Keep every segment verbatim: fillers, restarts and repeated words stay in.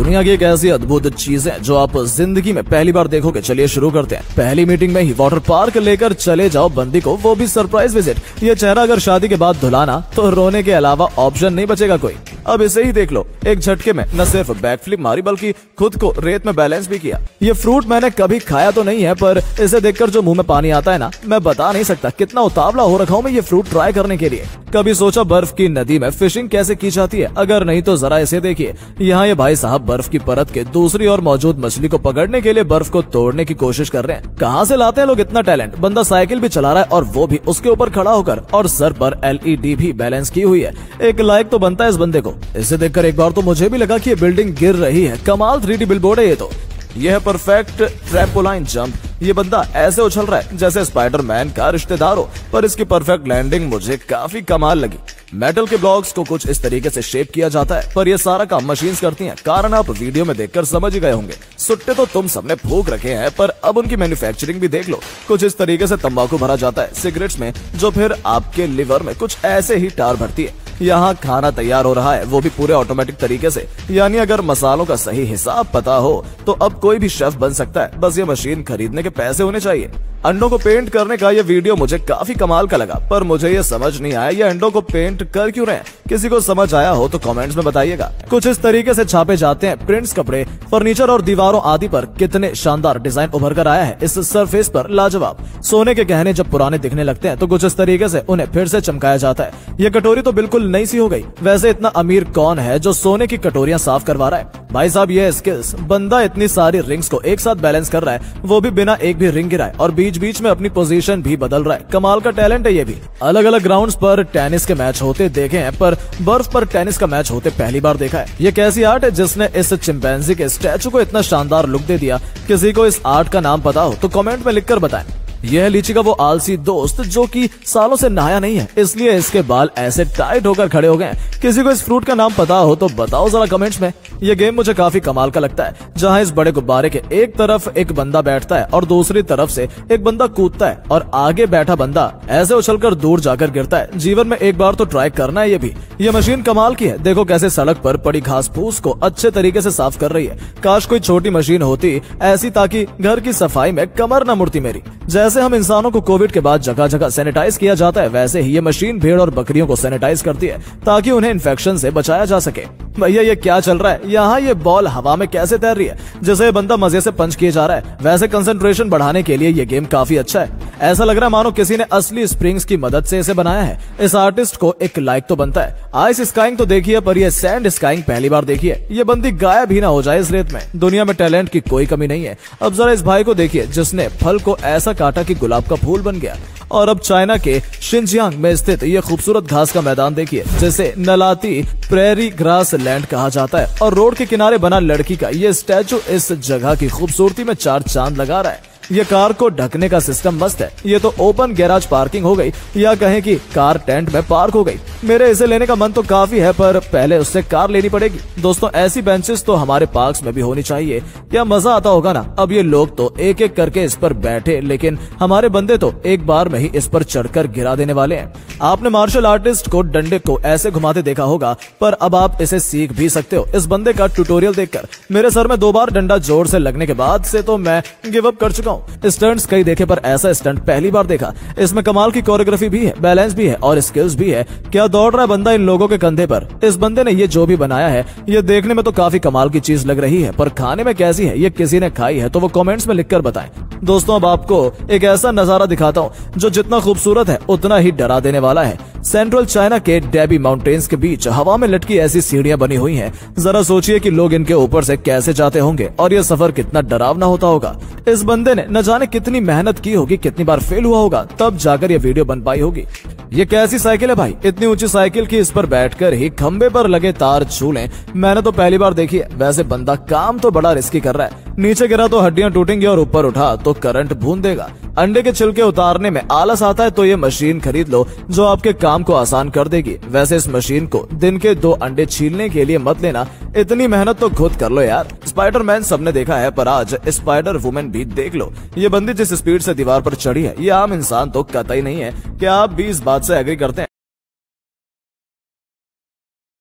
दुनिया की एक ऐसी अद्भुत चीज है जो आप जिंदगी में पहली बार देखोगे। चलिए शुरू करते हैं। पहली मीटिंग में ही वाटर पार्क लेकर चले जाओ बंदी को, वो भी सरप्राइज विजिट। ये चेहरा अगर शादी के बाद धुलाना तो रोने के अलावा ऑप्शन नहीं बचेगा कोई। अब इसे ही देख लो, एक झटके में न सिर्फ बैक फ्लिप मारी बल्कि खुद को रेत में बैलेंस भी किया। ये फ्रूट मैंने कभी खाया तो नहीं है, पर इसे देखकर जो मुंह में पानी आता है ना, मैं बता नहीं सकता कितना उतावला हो रखा हूँ मैं ये फ्रूट ट्राई करने के लिए। कभी सोचा बर्फ की नदी में फिशिंग कैसे की जाती है? अगर नहीं तो जरा इसे देखिए। यहाँ ये भाई साहब बर्फ की परत के दूसरी ओर मौजूद मछली को पकड़ने के लिए बर्फ को तोड़ने की कोशिश कर रहे हैं। कहाँ से लाते हैं लोग इतना टैलेंट? बंदा साइकिल भी चला रहा है और वो भी उसके ऊपर खड़ा होकर, और सर पर एल ई डी भी बैलेंस की हुई है। एक लाइक तो बनता है इस बंदे को। इसे देखकर एक बार तो मुझे भी लगा कि ये बिल्डिंग गिर रही है। कमाल थ्री डी बिलबोर्ड है ये तो। यह है परफेक्ट ट्रैम्पोलाइन जंप। ये बंदा ऐसे उछल रहा है जैसे स्पाइडरमैन का रिश्तेदार हो, पर इसकी परफेक्ट लैंडिंग मुझे काफी कमाल लगी। मेटल के ब्लॉक्स को कुछ इस तरीके से शेप किया जाता है, पर यह सारा काम मशीन्स करती हैं। कारण आप वीडियो में देखकर समझ ही गए होंगे। सुट्टे तो तुम सबने फूंक रखे हैं, पर अब उनकी मैन्युफैक्चरिंग भी देख लो। कुछ इस तरीके से तंबाकू भरा जाता है सिगरेट्स में, जो फिर आपके लिवर में कुछ ऐसे ही टार भरती है। यहाँ खाना तैयार हो रहा है, वो भी पूरे ऑटोमेटिक तरीके से। यानी अगर मसालों का सही हिसाब पता हो तो अब कोई भी शेफ बन सकता है, बस ये मशीन खरीदने के पैसे होने चाहिए। अंडों को पेंट करने का ये वीडियो मुझे काफी कमाल का लगा, पर मुझे ये समझ नहीं आया ये अंडों को पेंट कर क्यों रहे हैं। किसी को समझ आया हो तो कमेंट्स में बताइएगा। कुछ इस तरीके से छापे जाते हैं प्रिंट्स कपड़े, फर्नीचर और दीवारों आदि पर। कितने शानदार डिजाइन उभर कर आया है इस सरफेस पर, लाजवाब। सोने के गहने जब पुराने दिखने लगते हैं तो कुछ इस तरीके से उन्हें फिर से चमकाया जाता है। ये कटोरी तो बिल्कुल नई सी हो गई। वैसे इतना अमीर कौन है जो सोने की कटोरियां साफ करवा रहा है? भाई साहब ये स्किल्स, बंदा इतनी सारी रिंग्स को एक साथ बैलेंस कर रहा है, वो भी बिना एक भी रिंग गिराए, और बीच बीच में अपनी पोजीशन भी बदल रहा है। कमाल का टैलेंट है ये भी। अलग अलग ग्राउंड्स पर टेनिस के मैच होते देखे हैं, पर बर्फ पर टेनिस का मैच होते पहली बार देखा है। ये कैसी आर्ट है जिसने इस चिंपैंजी के स्टैचू को इतना शानदार लुक दे दिया? किसी को इस आर्ट का नाम पता हो तो कमेंट में लिखकर बताएं। यह है लीची का वो आलसी दोस्त जो कि सालों से नहाया नहीं है, इसलिए इसके बाल ऐसे टाइट होकर खड़े हो गए। किसी को इस फ्रूट का नाम पता हो तो बताओ जरा कमेंट्स में। यह गेम मुझे काफी कमाल का लगता है, जहां इस बड़े गुब्बारे के एक तरफ एक बंदा बैठता है और दूसरी तरफ से एक बंदा कूदता है, और आगे बैठा बंदा ऐसे उछलकर दूर जाकर गिरता है। जीवन में एक बार तो ट्राई करना है ये भी। ये मशीन कमाल की है। देखो कैसे सड़क पर पड़ी घास फूस को अच्छे तरीके से साफ कर रही है। काश कोई छोटी मशीन होती ऐसी, ताकि घर की सफाई में कमर न मुड़ती मेरी। जैसे हम इंसानों को कोविड के बाद जगह जगह सैनिटाइज किया जाता है, वैसे ही ये मशीन भेड़ और बकरियों को सैनिटाइज करती है, ताकि उन्हें इन्फेक्शन से बचाया जा सके। भैया ये क्या चल रहा है? यहाँ ये बॉल हवा में कैसे तैर रही है? जैसे बंदा मजे से पंच किए जा रहा है। वैसे कंसंट्रेशन बढ़ाने के लिए ये गेम काफी अच्छा है। ऐसा लग रहा है मानो किसी ने असली स्प्रिंग्स की मदद से इसे बनाया है। इस आर्टिस्ट को एक लाइक तो बनता है। आइस स्काइंग तो देखिए, पर ये सैंड स्काइंग पहली बार देखी है। ये बंदी गायब ही ना हो जाए इस रेत में। दुनिया में टैलेंट की कोई कमी नहीं है। अब जरा इस भाई को देखिए जिसने फल को ऐसा काटा कि गुलाब का फूल बन गया। और अब चाइना के शिनजियांग में स्थित ये खूबसूरत घास का मैदान देखिए, जिसे नलाती प्रेरी ग्रास लैंड कहा जाता है, और रोड के किनारे बना लड़की का ये स्टैचू इस जगह की खूबसूरती में चार चांद लगा रहा है। ये कार को ढकने का सिस्टम मस्त है। ये तो ओपन गैराज पार्किंग हो गई, या कहें कि कार टेंट में पार्क हो गई। मेरे इसे लेने का मन तो काफी है, पर पहले उससे कार लेनी पड़ेगी। दोस्तों ऐसी बेंचेस तो हमारे पार्क्स में भी होनी चाहिए। क्या मजा आता होगा ना। अब ये लोग तो एक एक करके इस पर बैठे, लेकिन हमारे बंदे तो एक बार में ही इस पर चढ़कर गिरा देने वाले हैं। आपने मार्शल आर्टिस्ट को डंडे को ऐसे घुमाते देखा होगा, पर अब आप इसे सीख भी सकते हो इस बंदे का ट्यूटोरियल देखकर। मेरे सर में दो बार डंडा जोर से लगने के बाद से तो मैं गिव अप कर चुका हूँ। स्टंट्स कई देखे, पर ऐसा स्टंट पहली बार देखा। इसमें कमाल की कोरियोग्राफी भी है, बैलेंस भी है और स्किल्स भी है। क्या दौड़ रहा है बंदा इन लोगों के कंधे पर। इस बंदे ने ये जो भी बनाया है, ये देखने में तो काफी कमाल की चीज लग रही है, पर खाने में कैसी है ये किसी ने खाई है तो वो कमेंट्स में लिखकर बताएं। दोस्तों अब आपको एक ऐसा नजारा दिखाता हूँ जो जितना खूबसूरत है उतना ही डरा देने वाला है। सेंट्रल चाइना के डेबी माउंटेन्स के बीच हवा में लटकी ऐसी सीढ़ियां बनी हुई हैं। जरा सोचिए कि लोग इनके ऊपर से कैसे जाते होंगे, और ये सफर कितना डरावना होता होगा। इस बंदे ने न जाने कितनी मेहनत की होगी, कितनी बार फेल हुआ होगा, तब जाकर ये वीडियो बन पाई होगी। ये कैसी साइकिल है भाई? इतनी ऊंची साइकिल की इस पर बैठकर ही खंबे पर लगे तार छू लें, मैंने तो पहली बार देखी है। वैसे बंदा काम तो बड़ा रिस्की कर रहा है। नीचे गिरा तो हड्डियां टूटेंगी और ऊपर उठा तो करंट भून देगा। अंडे के छिलके उतारने में आलस आता है तो ये मशीन खरीद लो जो आपके काम को आसान कर देगी। वैसे इस मशीन को दिन के दो अंडे छीलने के लिए मत लेना, इतनी मेहनत तो खुद कर लो यार। स्पाइडरमैन सबने देखा है, पर आज स्पाइडर वुमेन भी देख लो। ये बंदी जिस स्पीड से दीवार पर चढ़ी है, ये आम इंसान तो कतई नहीं है। क्या आप भी इस बात से एग्री करते हैं?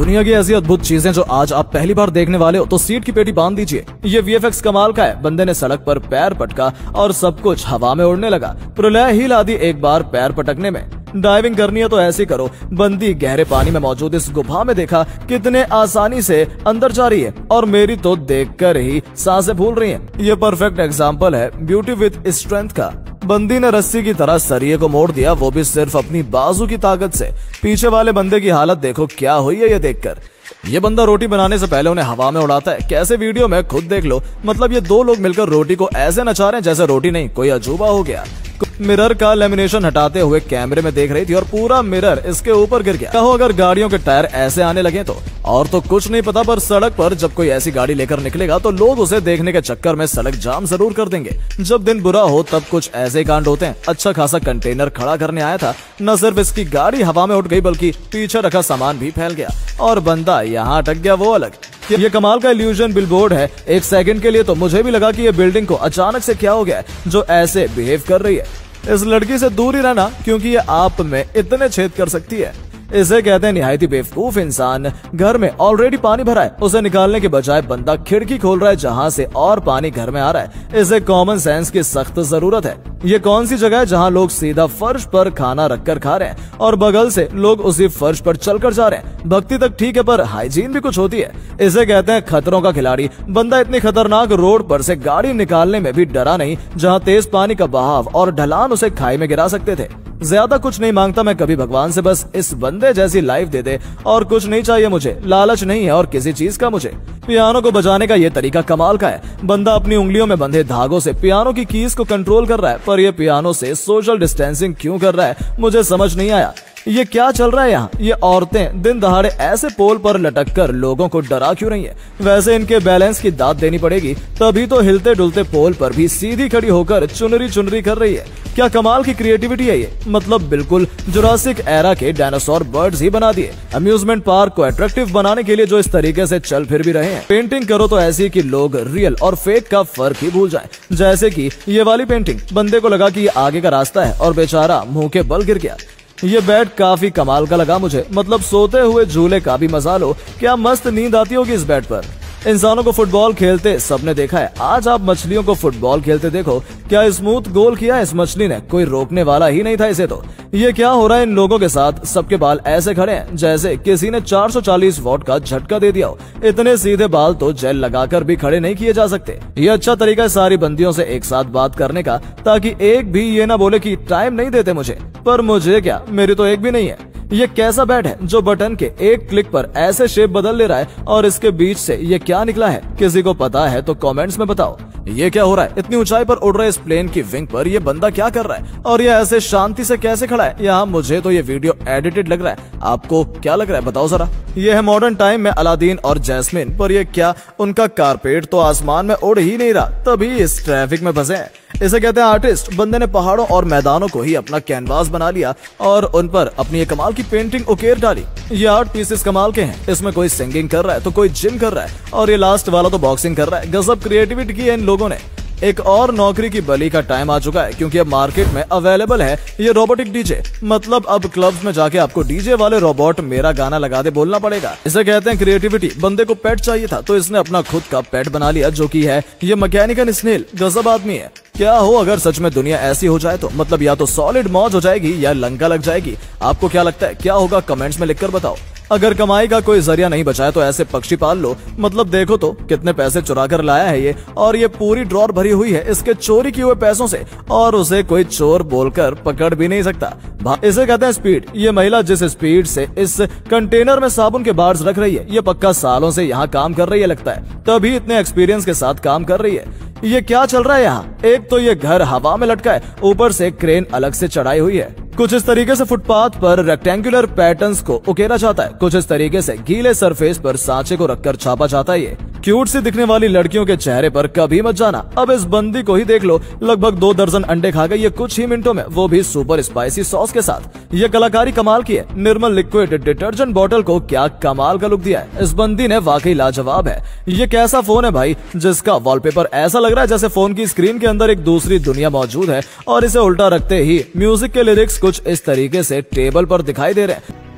दुनिया की ऐसी अद्भुत चीजें जो आज आप पहली बार देखने वाले हो तो सीट की पेटी बांध दीजिए। ये वीएफएक्स कमाल का है। बंदे ने सड़क पर पैर पटका और सब कुछ हवा में उड़ने लगा। प्रलय ही ला दी एक बार पैर पटकने में। डाइविंग करनी है तो ऐसी करो। बंदी गहरे पानी में मौजूद इस गुफा में देखा कितने आसानी से अंदर जा रही है और मेरी तो देखकर ही सांसें फूल रही हैं। ये परफेक्ट एग्जांपल है ब्यूटी विद स्ट्रेंथ का। बंदी ने रस्सी की तरह सरिये को मोड़ दिया, वो भी सिर्फ अपनी बाजू की ताकत से। पीछे वाले बंदे की हालत देखो क्या हुई है ये देखकर। ये बंदा रोटी बनाने से पहले उन्हें हवा में उड़ाता है। कैसे वीडियो में खुद देख लो। मतलब ये दो लोग मिलकर रोटी को ऐसे नचा रहे हैं जैसे रोटी नहीं कोई अजूबा हो गया। मिरर का लेमिनेशन हटाते हुए कैमरे में देख रही थी और पूरा मिरर इसके ऊपर गिर गया। कहो अगर गाड़ियों के टायर ऐसे आने लगे तो। और तो कुछ नहीं पता, पर सड़क पर जब कोई ऐसी गाड़ी लेकर निकलेगा तो लोग उसे देखने के चक्कर में सड़क जाम जरूर कर देंगे। जब दिन बुरा हो तब कुछ ऐसे कांड होते हैं। अच्छा खासा कंटेनर खड़ा करने आया था, न सिर्फ इसकी गाड़ी हवा में उठ गई बल्कि पीछे रखा सामान भी फैल गया और बंदा यहाँ अटक गया वो अलग। ये कमाल का इल्यूजन बिलबोर्ड है। एक सेकंड के लिए तो मुझे भी लगा कि ये बिल्डिंग को अचानक से क्या हो गया है जो ऐसे बिहेव कर रही है। इस लड़की से दूर ही रहना क्योंकि ये आप में इतने छेद कर सकती है। इसे कहते हैं निहायती बेवकूफ इंसान। घर में ऑलरेडी पानी भरा है, उसे निकालने के बजाय बंदा खिड़की खोल रहा है जहां से और पानी घर में आ रहा है। इसे कॉमन सेंस की सख्त जरूरत है। ये कौन सी जगह है जहां लोग सीधा फर्श पर खाना रखकर खा रहे हैं और बगल से लोग उसी फर्श पर चलकर जा रहे हैं। भक्ति तक ठीक है पर हाइजीन भी कुछ होती है। इसे कहते हैं खतरों का खिलाड़ी। बंदा इतनी खतरनाक रोड पर से गाड़ी निकालने में भी डरा नहीं जहाँ तेज पानी का बहाव और ढलान उसे खाई में गिरा सकते थे। ज्यादा कुछ नहीं मांगता मैं कभी भगवान से, बस इस बंदे जैसी लाइफ दे दे और कुछ नहीं चाहिए मुझे। लालच नहीं है और किसी चीज का मुझे। पियानो को बजाने का ये तरीका कमाल का है। बंदा अपनी उंगलियों में बंधे धागों से पियानो की कीज को कंट्रोल कर रहा है, पर ये पियानो से सोशल डिस्टेंसिंग क्यों कर रहा है मुझे समझ नहीं आया। ये क्या चल रहा है यहाँ? ये औरतें दिन दहाड़े ऐसे पोल पर लटक कर लोगों को डरा क्यों रही है? वैसे इनके बैलेंस की दाद देनी पड़ेगी, तभी तो हिलते डुलते पोल पर भी सीधी खड़ी होकर चुनरी चुनरी कर रही है। क्या कमाल की क्रिएटिविटी है ये। मतलब बिल्कुल जुरासिक एरा के डायनासोर बर्ड्स ही बना दिए। अम्यूजमेंट पार्क को अट्रैक्टिव बनाने के लिए जो इस तरीके से चल फिर भी रहे हैं। पेंटिंग करो तो ऐसी कि लोग रियल और फेक का फर्क ही भूल जाएं। जैसे कि ये वाली पेंटिंग। बंदे को लगा कि ये आगे का रास्ता है और बेचारा मुंह के बल गिर गया। ये बेड काफी कमाल का लगा मुझे। मतलब सोते हुए झूले का भी मजा लो। क्या मस्त नींद आती होगी इस बेड पर। इंसानों को फुटबॉल खेलते सबने देखा है, आज आप मछलियों को फुटबॉल खेलते देखो। क्या स्मूथ गोल किया इस मछली ने, कोई रोकने वाला ही नहीं था इसे तो। ये क्या हो रहा है इन लोगों के साथ? सबके बाल ऐसे खड़े हैं जैसे किसी ने चार सौ चालीस वॉट का झटका दे दिया हो। इतने सीधे बाल तो जेल लगाकर भी खड़े नहीं किए जा सकते। ये अच्छा तरीका है सारी बंदियों से एक साथ बात करने का, ताकि एक भी ये ना बोले कि टाइम नहीं देते मुझे। पर मुझे क्या, मेरी तो एक भी नहीं है। ये कैसा बैट है जो बटन के एक क्लिक पर ऐसे शेप बदल ले रहा है और इसके बीच से ये क्या निकला है? किसी को पता है तो कमेंट्स में बताओ। ये क्या हो रहा है? इतनी ऊंचाई पर उड़ रहे इस प्लेन की विंग पर ये बंदा क्या कर रहा है और ये ऐसे शांति से कैसे खड़ा है? यहाँ मुझे तो ये वीडियो एडिटेड लग रहा है। आपको क्या लग रहा है बताओ जरा। ये है मॉडर्न टाइम में अलादीन और जैस्मिन, पर ये क्या उनका कारपेट तो आसमान में उड़ ही नहीं रहा, तभी इस ट्रैफिक में फंसे हैं। इसे कहते हैं आर्टिस्ट। बंदे ने पहाड़ों और मैदानों को ही अपना कैनवास बना लिया और उन पर अपनी ये कमाल की पेंटिंग उकेर डाली। ये आर्ट पीसेस कमाल के हैं। इसमें कोई सिंगिंग कर रहा है तो कोई जिम कर रहा है और ये लास्ट वाला तो बॉक्सिंग कर रहा है। गजब क्रिएटिविटी की है इन लोगों ने। एक और नौकरी की बलि का टाइम आ चुका है क्योंकि अब मार्केट में अवेलेबल है ये रोबोटिक डीजे। मतलब अब क्लब्स में जाके आपको डीजे वाले रोबोट मेरा गाना लगा दे बोलना पड़ेगा। इसे कहते हैं क्रिएटिविटी। बंदे को पेट चाहिए था तो इसने अपना खुद का पेट बना लिया जो कि है ये मैकेनिकल स्नेल। गजब आदमी है। क्या हो अगर सच में दुनिया ऐसी हो जाए तो, मतलब या तो सॉलिड मौज हो जाएगी या लंका लग जाएगी। आपको क्या लगता है क्या होगा? कमेंट्स में लिखकर बताओ। अगर कमाई का कोई जरिया नहीं बचा है तो ऐसे पक्षी पाल लो। मतलब देखो तो कितने पैसे चुरा कर लाया है ये, और ये पूरी ड्रॉर भरी हुई है इसके चोरी किए हुए पैसों से, और उसे कोई चोर बोलकर पकड़ भी नहीं सकता। इसे कहते हैं स्पीड। ये महिला जिस स्पीड से इस कंटेनर में साबुन के बार्स रख रही है, ये पक्का सालों से यहाँ काम कर रही है लगता है, तभी इतने एक्सपीरियंस के साथ काम कर रही है। ये क्या चल रहा है यहाँ? एक तो ये घर हवा में लटका है, ऊपर से क्रेन अलग से चढ़ाई हुई है। कुछ इस तरीके से फुटपाथ पर रेक्टेंगुलर पैटर्न्स को उकेरा जाता है, कुछ इस तरीके से गीले सरफेस पर सांचे को रखकर छापा जाता है। ये क्यूट सी दिखने वाली लड़कियों के चेहरे पर कभी मत जाना। अब इस बंदी को ही देख लो, लगभग दो दर्जन अंडे खा गई ये कुछ ही मिनटों में, वो भी सुपर स्पाइसी सॉस के साथ। ये कलाकारी कमाल की है। निर्मल लिक्विड डिटर्जेंट बोतल को क्या कमाल का लुक दिया है। इस बंदी ने वाकई लाजवाब है। ये कैसा फोन है भाई जिसका वॉलपेपर ऐसा लग रहा है जैसे फोन की स्क्रीन के अंदर एक दूसरी दुनिया मौजूद है, और इसे उल्टा रखते ही म्यूजिक के लिरिक्स कुछ इस तरीके से टेबल पर दिखाई दे रहे हैं।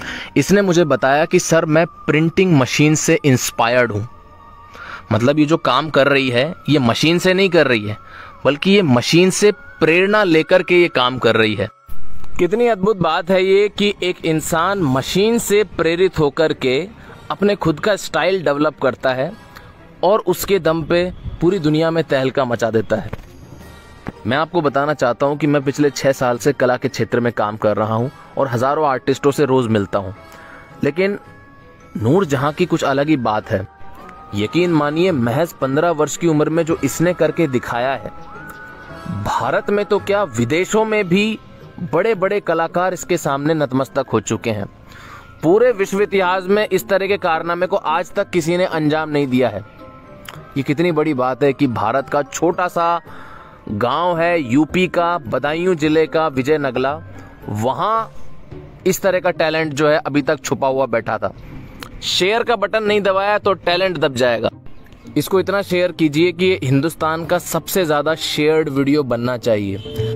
इसने मुझे बताया कि सर मैं प्रिंटिंग मशीन से इंस्पायर्ड हूँ। मतलब ये जो काम कर रही है ये मशीन से नहीं कर रही है, बल्कि ये मशीन से प्रेरणा लेकर के ये काम कर रही है। कितनी अद्भुत बात है ये कि एक इंसान मशीन से प्रेरित होकर के अपने खुद का स्टाइल डेवलप करता है और उसके दम पे पूरी दुनिया में तहलका मचा देता है। मैं आपको बताना चाहता हूँ कि मैं पिछले छः साल से कला के क्षेत्र में काम कर रहा हूँ और हज़ारों आर्टिस्टों से रोज़ मिलता हूँ, लेकिन नूरजहां की कुछ अलग ही बात है। यकीन मानिए, महज पंद्रह वर्ष की उम्र में जो इसने करके दिखाया है, भारत में तो क्या विदेशों में भी बड़े बड़े कलाकार इसके सामने नतमस्तक हो चुके हैं। पूरे विश्व इतिहास में इस तरह के कारनामे को आज तक किसी ने अंजाम नहीं दिया है। ये कितनी बड़ी बात है कि भारत का छोटा सा गांव है, यूपी का बदायूं जिले का विजय नगला, वहां इस तरह का टैलेंट जो है अभी तक छुपा हुआ बैठा था। शेयर का बटन नहीं दबाया तो टैलेंट दब जाएगा। इसको इतना शेयर कीजिए कि ये हिंदुस्तान का सबसे ज्यादा शेयर्ड वीडियो बनना चाहिए।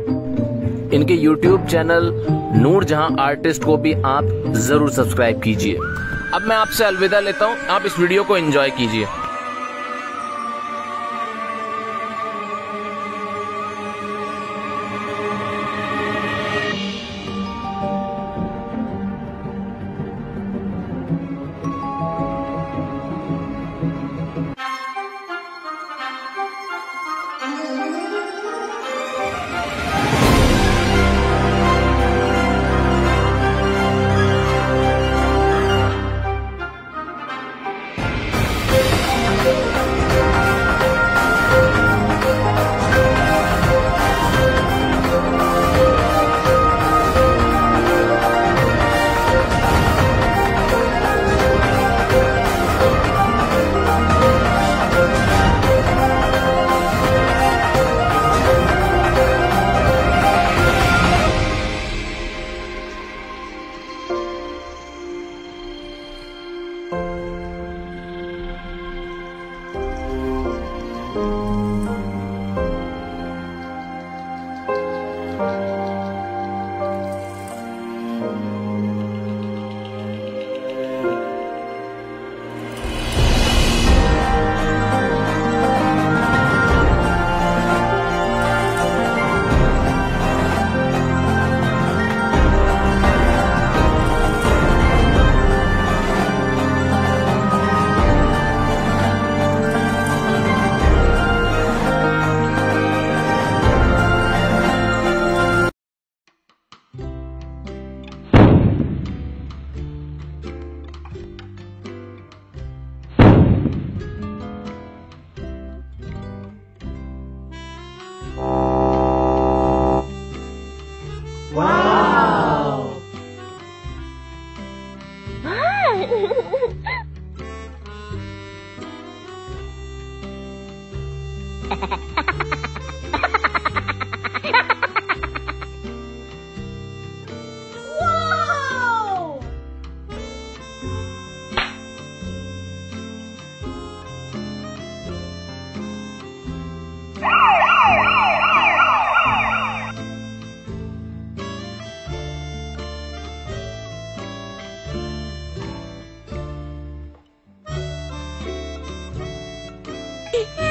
इनके यूट्यूब चैनल नूरजहां आर्टिस्ट को भी आप जरूर सब्सक्राइब कीजिए। अब मैं आपसे अलविदा लेता हूं, आप इस वीडियो को एंजॉय कीजिए। Wow!